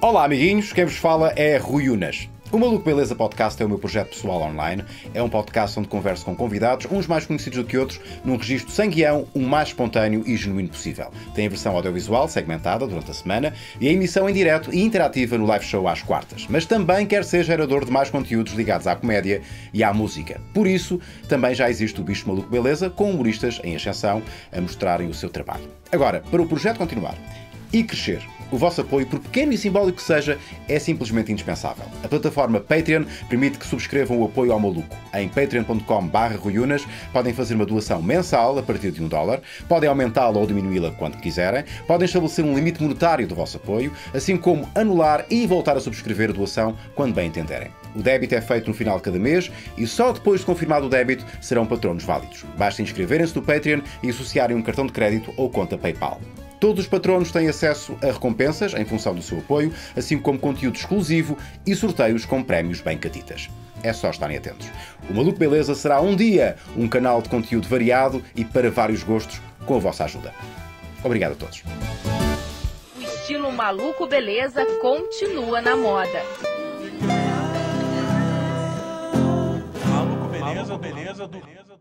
Olá amiguinhos, quem vos fala é Rui Unas. O Maluco Beleza Podcast é o meu projeto pessoal online. É um podcast onde converso com convidados, uns mais conhecidos do que outros, num registro sem guião, o mais espontâneo e genuíno possível. Tem a versão audiovisual, segmentada durante a semana, e a emissão em direto e interativa no live show às quartas. Mas também quer ser gerador de mais conteúdos ligados à comédia e à música. Por isso, também já existe o Bicho Maluco Beleza, com humoristas em ascensão a mostrarem o seu trabalho. Agora, para o projeto continuar e crescer, o vosso apoio, por pequeno e simbólico que seja, é simplesmente indispensável. A plataforma Patreon permite que subscrevam o apoio ao Maluco. Em patreon.com/ruiunas podem fazer uma doação mensal a partir de $1, podem aumentá-la ou diminuí-la quando quiserem, podem estabelecer um limite monetário do vosso apoio, assim como anular e voltar a subscrever a doação quando bem entenderem. O débito é feito no final de cada mês e só depois de confirmado o débito serão patronos válidos. Basta inscreverem-se no Patreon e associarem um cartão de crédito ou conta PayPal. Todos os patronos têm acesso a recompensas em função do seu apoio, assim como conteúdo exclusivo e sorteios com prémios bem catitas. É só estarem atentos. O Maluco Beleza será um dia um canal de conteúdo variado e para vários gostos, com a vossa ajuda. Obrigado a todos. O estilo Maluco Beleza continua na moda. Maluco Beleza, beleza.